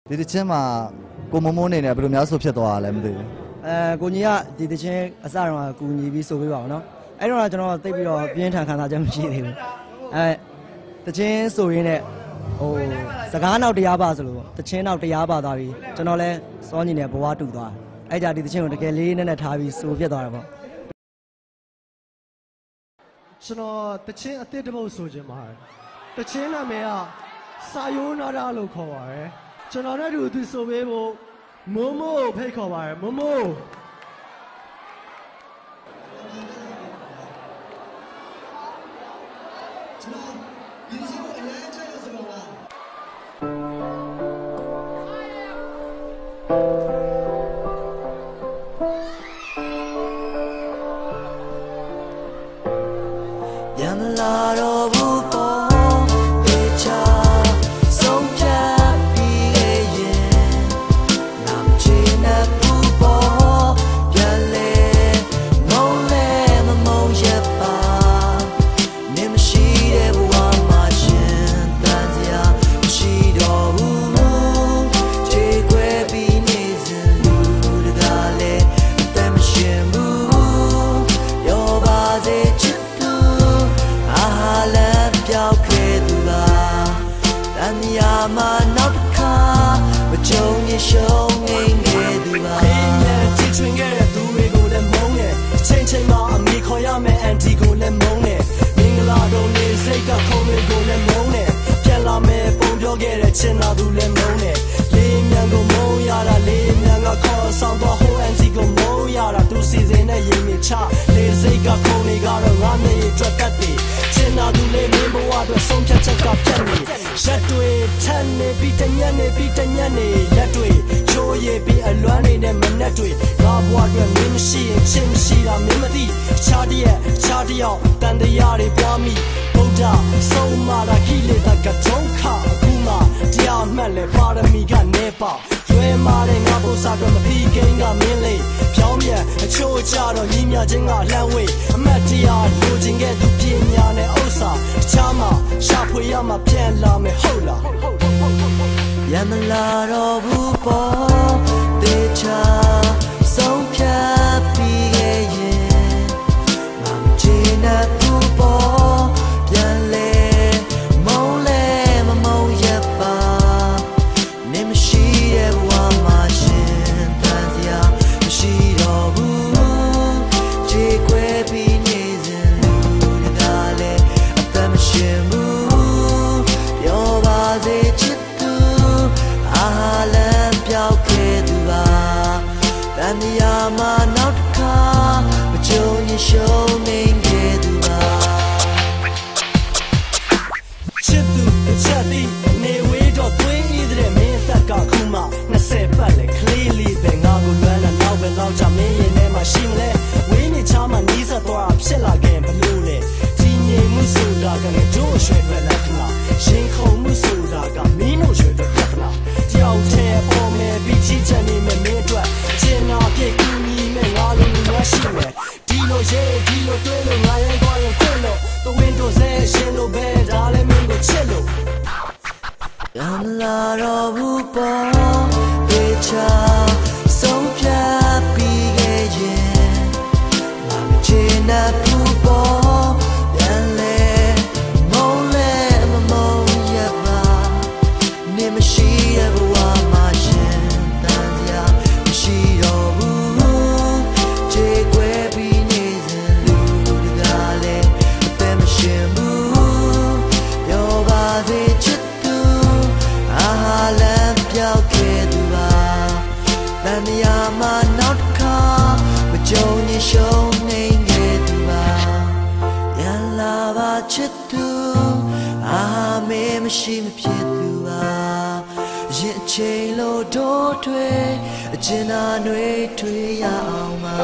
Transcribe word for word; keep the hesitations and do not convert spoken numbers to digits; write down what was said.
ဒီတစ်ချင်းမှာကိုမမိုးနေနေဘယ်လိုများဆိုဖြစ်သွားတာလဲမသိဘူးအဲကိုကြီးကဒီတစ်ချင်းအစတော့ကူညီပြီးဆိုပေးပါအောင်နော်အဲ့တော့ကျွန်တော်သိပြီးတော့ပြင်းထန်ခံစားချက်မရှိသေးဘူးအဲတစ်ချင်းဆိုရင်းနဲ့ဟိုစကားနောက်တရားပါဆိုလို့တစ်ချင်းနောက်တရားပါသွားပြီးကျွန်တော်လဲစောညီနဲ့ဘဝတူသွားအဲ့ကြဒီတစ်ချင်းကိုတကယ်လေးနဲ့နဲ့ထားပြီးဆိုဖြစ်သွားတာပေါ့ကျွန်တော်တချင်းအစ်စ်တစ်ပုတ်ဆိုခြင်းပါတယ်တချင်းနာမည်ကစာယိုးနာတာလို့ခေါ်ပါတယ်ကျွန်တော်နဲ့တူသူဆိုပေးဖို့မိုးမိုးဖိတ်ခေါ်ပါတယ်မိုးမိုးကျွန်တော်ဒီစီကိုအရင်ကျတော့ဆိုတော့ရမလာတော့ဘူးပေါ့ေချာဆုံးဖြတ်ပြီးရဲ့နာမချင်တဲ့ဘူးပေါ့ပြန်လေမုန်းလဲမမုန်းရပါနေမရှိတဲ့ဘဝမှာရှင်တန်စရာမရှိတော့ဘူးခြေခွဲပြီးနေစဉ်လူတကားလဲအသက်မရှင်ဘူးရောပါစေချစ်သူအာလမ်းပြောက်ခဲ့သူပါတန်မြာမှာနောက်တစ်ခါမကြုံရရှုံးနေခဲ့သူပါခင်းနဲ့ချစ်ချင်ခဲ့တဲ့သူတွေကိုလည်းမုန်းနဲ့ချိန်ချိန်မှာအမိခေါ်ရမယ့်အန်တီကိုလည်းမုန်းနဲ့မင်္ဂလာတော်နေစိတ်ကခုံတွေကိုလည်းမုန်းနဲ့ပြန်လာမယ်ပုံပြောခဲ့တဲ့ချင်သာသူလည်းမုန်းနဲ့လေးမြန်ကိုမုန်းရတာလေးမြန်ကခေါ်ဆောင်တော့ဟိုအန်တီကိုမုန်းရတာသူစီစဉ်နဲ့ရင်မြချလေးစိတ်ကခုံတွေကတော့ငါမျက်ရည်ထွက်တတ်တယ်ချင်သာသူလေးမင်းဘဝအတွက်ဆုံးဖြတ်ချက်ကပြတ်နေရက်တွေထန်နေပြီးတညက်နေပြီးတညက်နေလက်တွေချိုးရည်ပြီးအလွမ်းနေနဲ့မနှက်တွေငါဘဝအတွက်မင်းမရှိရင်ချင်မရှိတာမင်းမသိခြားတရက်ခြားတယောက်တန်တရားတွေပွားမိဗုဒ္ဓဆုံးမတာခိလေတကဒုက္ခအခုမှတရားမှတ်လဲပါရမီကနေပါရွယ်မာတဲ့ငါဘုစားတော့မဖီးကိန်းကမင်းလေးဖြောင်းပြန်အချို့ကြတော့ညီမြချင်းကလှမ်းဝေးအမတ်တရားလိုချင်ခဲ့သူပညာနဲ့ဥစ္စာတခြားမှာရှာဖွေရမှာပြန်လာမယ်ဟုတ်လားရမလာတော့ဘူးပေါ့တေချာဆုံးဖြတ်ပြီးရဲ့ငါမချင်တဲ့ဘူးပေါ့ပြန်လေမုန်းလဲမမုန်းရပါနေမရှိတဲ့ဘဝမှာရှင်တန်စရာမရှိတော့ဘူးခြေခွဲပြီးနေစဉ်လူတကားလဲအသက်မရှင်ဘူးပြောပါစေချစ်သူအာလမ်းပြောက်ခဲ့သူပါတန်မြာမှာနောက်တစ်ခါမကြုံရင်ရှုံးနေခဲ့သူပါချစ်သူချက်သည်နေဝေးတော့သွင်းဤတဲ့မင်းအသက်ကခုမှနှစ်ဆယ်ပတ်လဲကလေးလေးပဲငါကိုလွမ်းလာနောက်ပဲလောက်ချမင်းရင်ထဲမှာရှိမလဲဝေးနေချာမှနီးစပ်သွားဖြစ်လာခဲ့ဘလို့လဲဒီငြိမ်မှုဆိုတာကလည်းတို့ရွှေပဲလက်ခဏရင်ခုန်မှုဆိုတာကမင်းတို့ရွှေပဲလက်ခဏတယောက်တည်းပေါ်မယ်ပြီးချစ်ချင်နေမယ်မင်းအတွက်ကျင်နာပြေကူညီမယ်ငါလိုလူမရှိမယ်ဒီလိုရဲ့ဒီလိုတွေ့လို့ငါရင်သွားရင်ခွင့်လို့ The windows ရဲ့ရှင်လို့ပဲဒါလည်းမင်းကိုချစ်လို့ရမလာတော့ဘူးပေါ့တေချာဆုံးဖြတ်ပြီးရဲ့ငါမချင်တဲ့ဘူးပေါ့ပြန်လေမုန်းလဲမမုန်းရပါနေမရှိတဲ့ဘဝမှာရှင်တန်စရာမရှိတော့ဘူးခြေခွဲပြီးနေစဉ်လူတကားလဲအသက်မရှင်ဘူးပြောပါစေချစ်သူအာလမ်းပြောက်ခဲ့သူပါတန်မြာမှာနောက်တစ်ခါမကြုံရင်ရှုံးနေခဲ့သူပါရလာပါချစ်သူအာမေမရှိမဖြစ်သူပါရင်အချိန်လို့တို့ထွေအကျဉ်းသာတွေထွေရအောင်ပါ